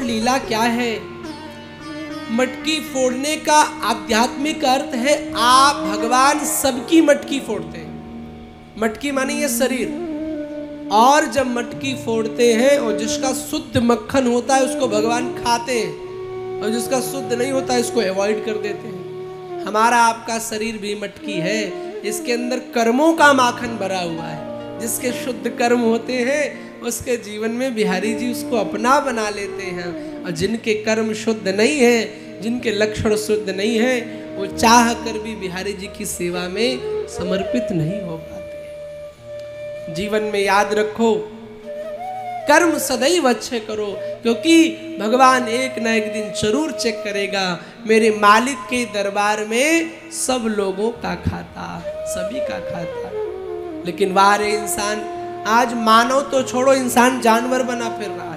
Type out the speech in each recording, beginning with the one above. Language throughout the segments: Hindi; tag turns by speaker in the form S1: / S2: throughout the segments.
S1: लीला क्या है? मटकी फोड़ने का आध्यात्मिक अर्थ है आप भगवान सबकी मटकी फोड़ते हैं। मटकी माने ये शरीर, और जब मटकी फोड़ते हैं और जिसका शुद्ध मक्खन होता है उसको भगवान खाते हैं, और जिसका शुद्ध नहीं होता है इसको अवॉइड कर देते हैं। हमारा आपका शरीर भी मटकी है, इसके अंदर कर्मों का माखन भरा हुआ है। जिसके शुद्ध कर्म होते हैं उसके जीवन में बिहारी जी उसको अपना बना लेते हैं, और जिनके कर्म शुद्ध नहीं है, जिनके लक्षण शुद्ध नहीं है, वो चाह कर भी बिहारी जी की सेवा में समर्पित नहीं हो पाते। जीवन में याद रखो, कर्म सदैव अच्छे करो, क्योंकि भगवान एक न एक दिन जरूर चेक करेगा। मेरे मालिक के दरबार में सब लोगों का खाता, सभी का खाता। लेकिन वाह रे इंसान, आज मानव तो छोड़ो, इंसान जानवर बना फिर रहा है।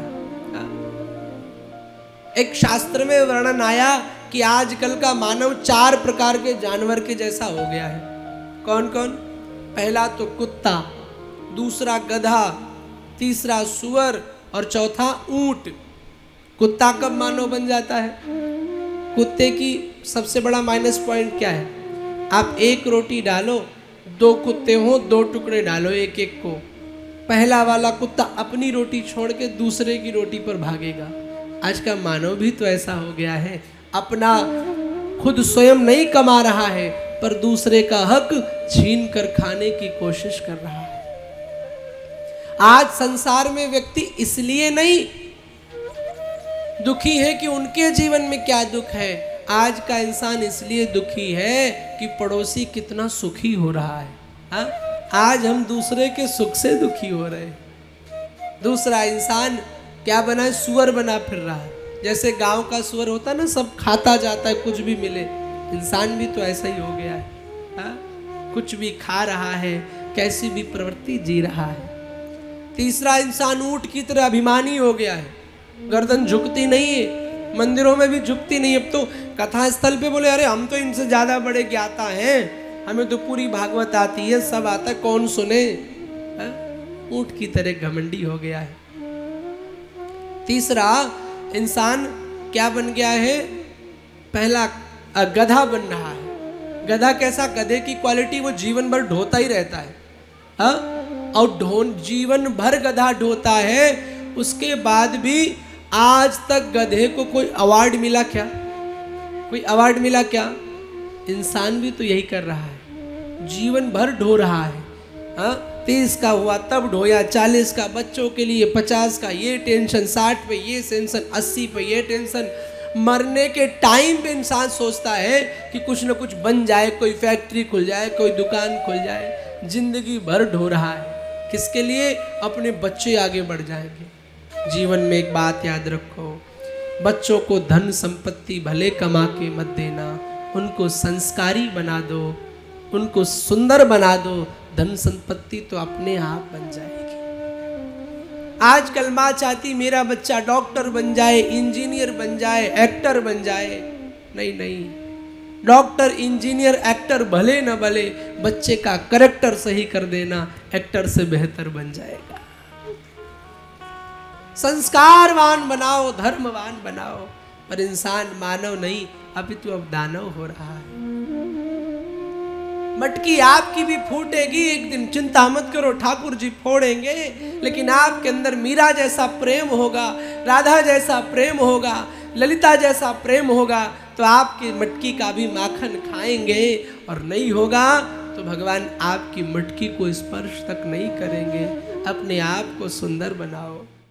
S1: एक शास्त्र में वर्णन आया कि आजकल का मानव 4 प्रकार के जानवर के जैसा हो गया है। कौन कौन? पहला तो कुत्ता, दूसरा गधा, तीसरा सुअर और चौथा ऊंट। कुत्ता कब मानव बन जाता है? कुत्ते की सबसे बड़ा माइनस पॉइंट क्या है? आप एक रोटी डालो, 2 कुत्ते हो, 2 टुकड़े डालो एक एक को। पहला वाला कुत्ता अपनी रोटी छोड़ के दूसरे की रोटी पर भागेगा। आज का मानव भी तो ऐसा हो गया है, अपना खुद स्वयं नहीं कमा रहा है पर दूसरे का हक छीन कर खाने की कोशिश कर रहा है। आज संसार में व्यक्ति इसलिए नहीं दुखी है कि उनके जीवन में क्या दुख है, आज का इंसान इसलिए दुखी है कि पड़ोसी कितना सुखी हो रहा है। हा? आज हम दूसरे के सुख से दुखी हो रहे हैं। दूसरा इंसान क्या बना है? सुअर बना फिर रहा है। जैसे गांव का सुअर होता है ना, सब खाता जाता है कुछ भी मिले, इंसान भी तो ऐसा ही हो गया है। हा? कुछ भी खा रहा है, कैसी भी प्रवृत्ति जी रहा है। तीसरा इंसान ऊंट की तरह अभिमानी हो गया है, गर्दन झुकती नहीं है, मंदिरों में भी झुकती नहीं। अब तो कथा स्थल पे बोले अरे हम तो इनसे ज्यादा बड़े ज्ञाता हैं, हमें तो पूरी भागवत आती है, सब आता है, कौन सुने। ऊंट की तरह घमंडी हो गया है। तीसरा इंसान क्या बन गया है? पहला गधा बन रहा है। गधा कैसा? गधे की क्वालिटी वो जीवन भर ढोता ही रहता है। हा? और जीवन भर गधा ढोता है, उसके बाद भी आज तक गधे को कोई अवार्ड मिला क्या? कोई अवार्ड मिला क्या? इंसान भी तो यही कर रहा है, जीवन भर ढो रहा है। 30 का हुआ तब ढोया, 40 का बच्चों के लिए, 50 का ये टेंशन, 60 पे ये टेंशन, 80 पे ये टेंशन। मरने के टाइम पे इंसान सोचता है कि कुछ न कुछ बन जाए, कोई फैक्ट्री खुल जाए, कोई दुकान खुल जाए। जिंदगी भर ढो रहा है, किसके लिए? अपने बच्चे आगे बढ़ जाएंगे। जीवन में एक बात याद रखो, बच्चों को धन संपत्ति भले कमा के मत देना, उनको संस्कारी बना दो, उनको सुंदर बना दो, धन संपत्ति तो अपने आप बन जाएगी। आजकल माँ चाहती मेरा बच्चा डॉक्टर बन जाए, इंजीनियर बन जाए, एक्टर बन जाए। नहीं नहीं, डॉक्टर इंजीनियर एक्टर भले न भले, बच्चे का करैक्टर सही कर देना, एक्टर से बेहतर बन जाएगा। संस्कारवान बनाओ, धर्मवान बनाओ, पर इंसान मानव नहीं, अभी तो अब दानव हो रहा है। मटकी आपकी भी फूटेगी एक दिन, चिंता मत करो, ठाकुर जी फोड़ेंगे। लेकिन आपके अंदर मीरा जैसा प्रेम होगा, राधा जैसा प्रेम होगा, ललिता जैसा प्रेम होगा, तो आपकी मटकी का भी माखन खाएंगे। और नहीं होगा तो भगवान आपकी मटकी को स्पर्श तक नहीं करेंगे। अपने आप को सुंदर बनाओ।